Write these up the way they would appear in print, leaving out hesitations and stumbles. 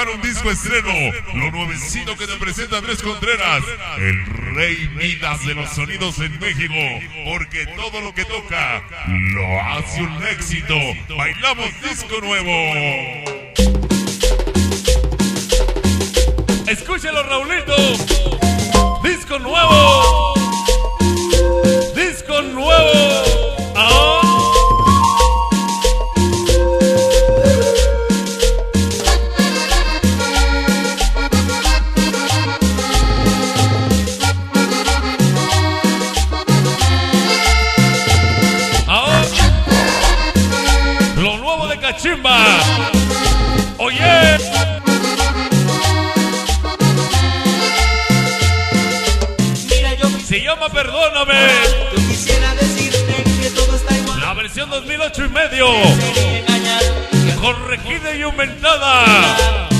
trabajar un disco estreno. Lo nuevecito que te presenta Andrés Contreras, el rey Midas de los sonidos en México. Porque todo lo que toca lo hace un éxito. Bailamos disco nuevo. Escúchalo, Raulito. Disco nuevo. Disco nuevo. Lo nuevo de Cachimba. Oye. Se llama Perdóname. Yo quisiera decirte que todo está igual. La versión 2008 y medio. Corregida y aumentada.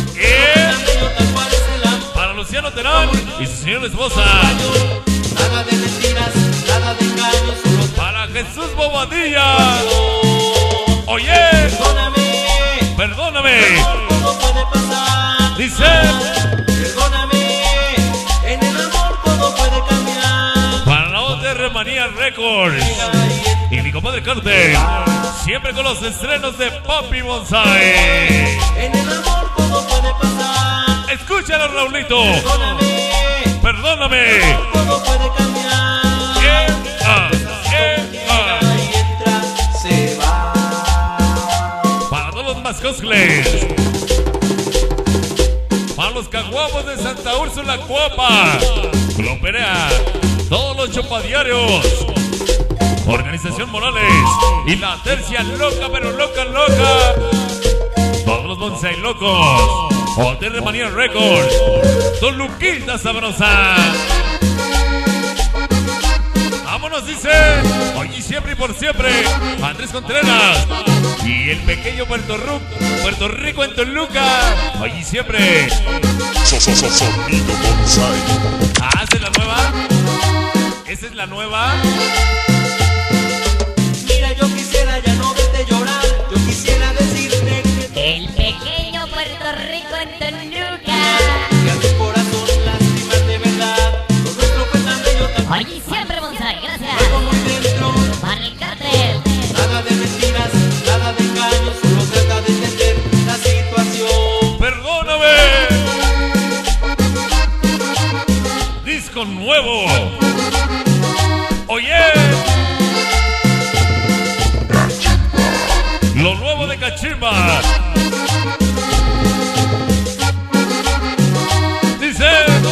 Para Luciano Terán y su señora esposa. Nada de mentiras, nada de engaños. Para Jesús Bobadilla. Oye. Perdóname. Perdóname. Todo puede pasar. Dice. Perdóname. En el amor todo puede cambiar. Para la OTR Manía Records y mi compadre Cartel, siempre con los estrenos de Papi Bonsai. En el amor todo puede pasar. Escúchalo, Raulito. Perdóname. Perdóname. Todo puede cambiar. Y entra, se va. Para todos los mascosles. Para los caguamos de Santa Úrsula Cuapa. Gloperea. Todos los chupadiarios. Organización Morales. Y la tercia loca, pero loca, loca. Todos los bonsai locos. Hotel de Manía Records. Don Luquita Sabrosa. Vámonos, dice. Hoy y siempre y por siempre. Andrés Contreras. Y el pequeño Puerto Rico en Toluca. Hoy y siempre. Sonido Bonsai. Ah, ¿esa es la nueva? ¿Esa es la nueva? Mira, yo quisiera ya no verte llorar. Yo quisiera decirte que El pequeño Puerto Rico en Toluca. a tu corazón lástimas de verdad. Lo nuestro fue tan bello, tan Hoy y siempre, Bonsai, gracias. fuego muy dentro. Para el Cartel. Nada de mentiras, nada de engaños. Solo trata de entender la situación. Perdóname. Disco nuevo. Oye. Lo nuevo de Cachimba. Dice.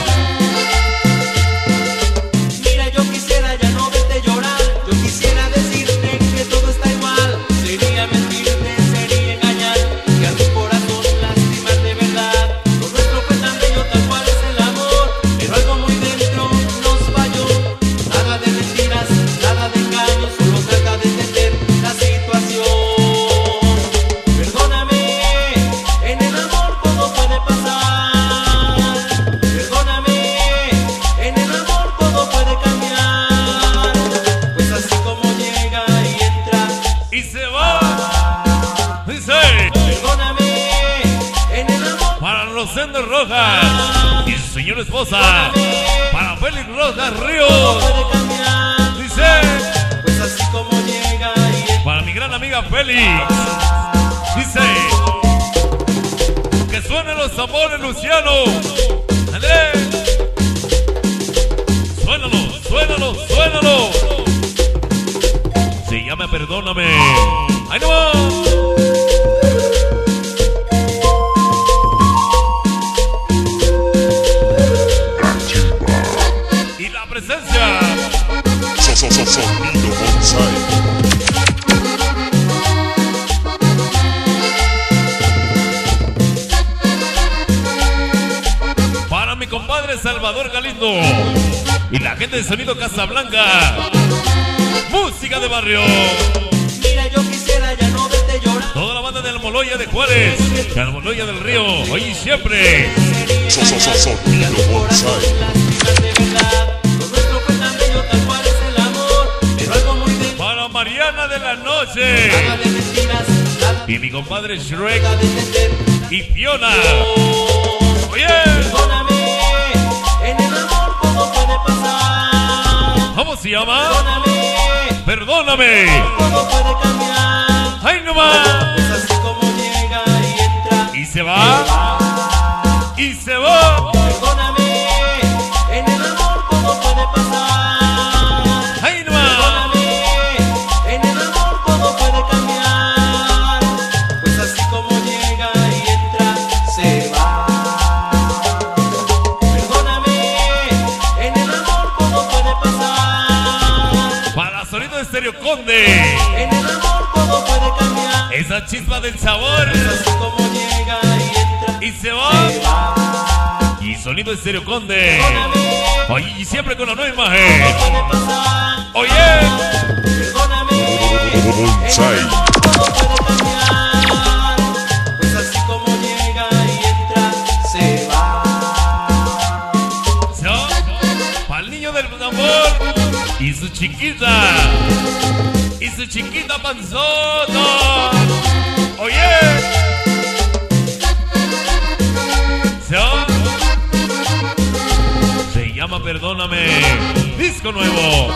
Mira, yo quisiera ya no verte llorar. Yo quisiera decirte que todo está igual. Sería mentirte, sería engañar. Que a tu corazón lastimar de verdad. Lo nuestro fue tan bello, tal cual es el amor. Pero algo muy dentro nos falló. Nada de mentiras, nada de engaños. Solo trata de entender la situación. Perdóname, en el amor todo puede pasar. Perdóname, en el amor todo puede cambiar. Pues así como llega y entra. Y se va. Dice. Perdóname, en el amor Para Rosendo Rojas y su señora esposa. Para Félix Rojas Ríos. puede cambiar. Dice. Pues así como llega y entra. Para mi gran amiga Félix. Dice. Que suenen los tambores, Luciano. Dale. Suénalo, suénalo, suénalo. Se llama Perdóname. ¡Ahí no va! Y la presencia. Sonido Bonsai. Para mi compadre Salvador Galindo y la gente de Sonido Casablanca. Música de barrio. Mira, yo quisiera ya no verte llorar. Toda la banda de Almoloya de Juárez, de Almoloya del Río, hoy y siempre. Sonido Bonsai. Lástimas de verdad. Lo nuestro fue tan bello, tal cual es el amor. Pero algo muy dentro. Para Mariana de la Noche Nada de mentiras, nada y mi compadre Shrek. de entender. y Fiona. Oye, Perdóname, en el amor todo puede pasar. ¿cómo se llama? Perdóname, Perdóname. todo puede cambiar. ¡Ay, no más! Es así como llega y entra. Y se va. Y se va. Perdóname, en el amor todo puede pasar. ¡Ay, no más! Perdóname, en el amor todo puede cambiar. Pues así como llega y entra, se va. Perdóname, en el amor todo puede pasar. Para sonido de Estéreo Conde. En el amor todo puede cambiar. Esa chispa del sabor. Así como llega y entra, Y se va. se va. Y sonido de Estéreo Conde. Perdóname, Oye, y siempre con la nueva imagen. puede pasar. Oye, Perdóname, Bonsai. en el amor todo puede cambiar. Pues así como llega y entra, se va. para el niño del amor y su chiquita. Y su chiquita panzota. Oye. Se llama Perdóname. Disco nuevo.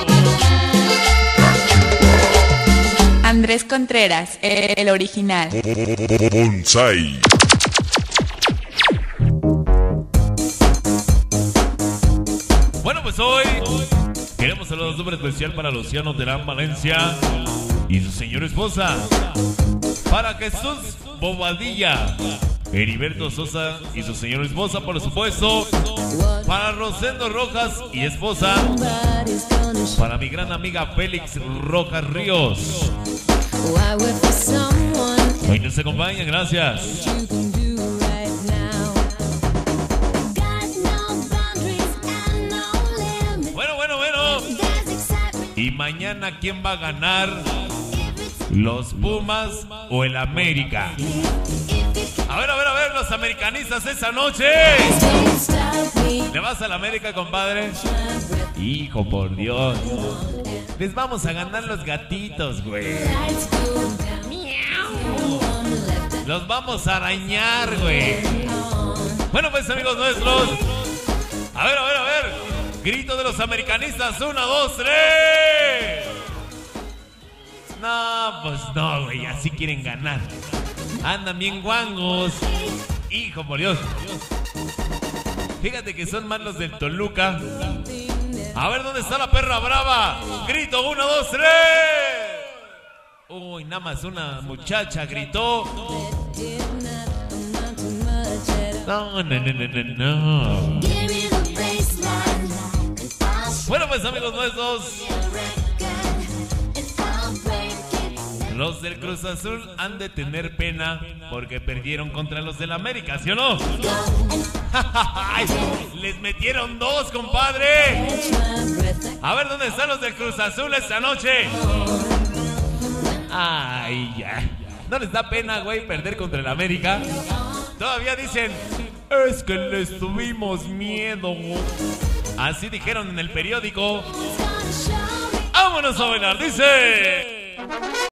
Andrés Contreras, el original. Bonsai. Bueno, pues hoy queremos saludar un súper especial para Luciano Terán Valencia y su señora esposa. Para Jesús Bobadilla, Heriberto Sosa y su señora esposa, por supuesto. Para Rosendo Rojas y esposa. Para mi gran amiga Félix Rojas Ríos. Hoy nos acompañan, gracias. Bueno. Y mañana, ¿quién va a ganar? ¿Los Pumas o el América? A ver, los americanistas esa noche. ¿Le vas al América, compadre? Hijo, por Dios. Les vamos a ganar los gatitos, güey. Los vamos a arañar, güey. Bueno, pues, amigos nuestros. A ver. Grito de los americanistas. 1, 2, 3. No, pues no, güey. Así quieren ganar. Andan bien guangos. Hijo, por Dios. Fíjate que son más los del Toluca. A ver, ¿dónde está la perra brava? Grito, 1, 2, 3. Uy, nada más una muchacha gritó. No. Bueno, pues, amigos nuestros, los del Cruz Azul han de tener pena porque perdieron contra los del América, ¿sí o no? Les metieron 2, compadre. A ver, ¿dónde están los del Cruz Azul esta noche? Ay, ya. ¿No les da pena, güey, perder contra el América? Todavía dicen, es que les tuvimos miedo. Así dijeron en el periódico. ¡Vámonos a bailar! Dice...